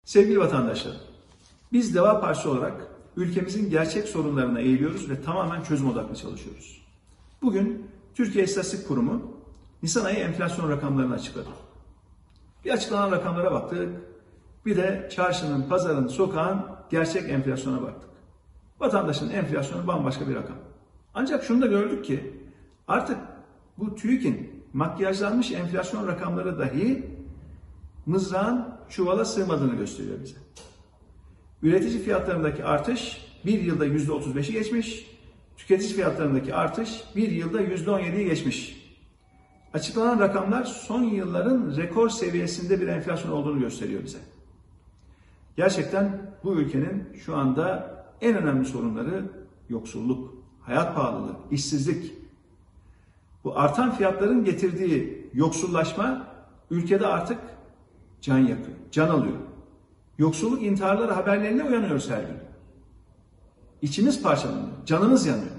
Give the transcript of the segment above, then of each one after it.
Sevgili vatandaşlar, biz Deva Partisi olarak ülkemizin gerçek sorunlarına eğiliyoruz ve tamamen çözüm odaklı çalışıyoruz. Bugün Türkiye İstatistik Kurumu Nisan ayı enflasyon rakamlarını açıkladı. Bir açıklanan rakamlara baktık, bir de çarşının, pazarın, sokağın gerçek enflasyona baktık. Vatandaşın enflasyonu bambaşka bir rakam. Ancak şunu da gördük ki artık bu TÜİK'in makyajlanmış enflasyon rakamları dahi mızrağın çuvala sığmadığını gösteriyor bize. Üretici fiyatlarındaki artış bir yılda %35'i geçmiş, tüketici fiyatlarındaki artış bir yılda %17'yi geçmiş. Açıklanan rakamlar son yılların rekor seviyesinde bir enflasyon olduğunu gösteriyor bize. Gerçekten bu ülkenin şu anda en önemli sorunları yoksulluk, hayat pahalılığı, işsizlik. Bu artan fiyatların getirdiği yoksullaşma ülkede artık can yakıyor, can alıyor. Yoksulluk intiharları haberlerine uyanıyoruz her gün. İçimiz parçalanıyor, canımız yanıyor.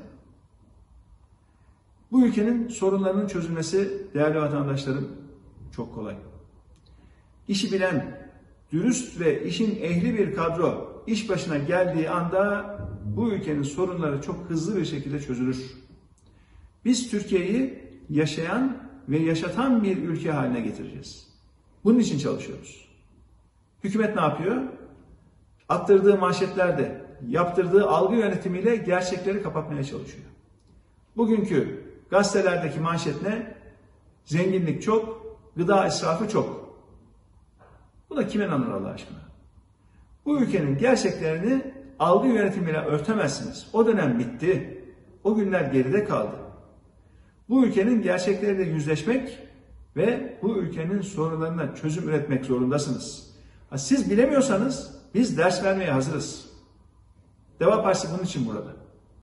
Bu ülkenin sorunlarının çözülmesi değerli vatandaşlarım çok kolay. İşi bilen, dürüst ve işin ehli bir kadro iş başına geldiği anda bu ülkenin sorunları çok hızlı bir şekilde çözülür. Biz Türkiye'yi yaşayan ve yaşatan bir ülke haline getireceğiz. Bunun için çalışıyoruz. Hükümet ne yapıyor? Attırdığı manşetlerde, yaptırdığı algı yönetimiyle gerçekleri kapatmaya çalışıyor. Bugünkü gazetelerdeki manşet ne? Zenginlik çok, gıda israfı çok. Bu da kime inanır Allah aşkına? Bu ülkenin gerçeklerini algı yönetimiyle örtemezsiniz. O dönem bitti. O günler geride kaldı. Bu ülkenin gerçekleriyle yüzleşmek ve bu ülkenin sorunlarına çözüm üretmek zorundasınız. Siz bilemiyorsanız biz ders vermeye hazırız. Deva Partisi bunun için burada.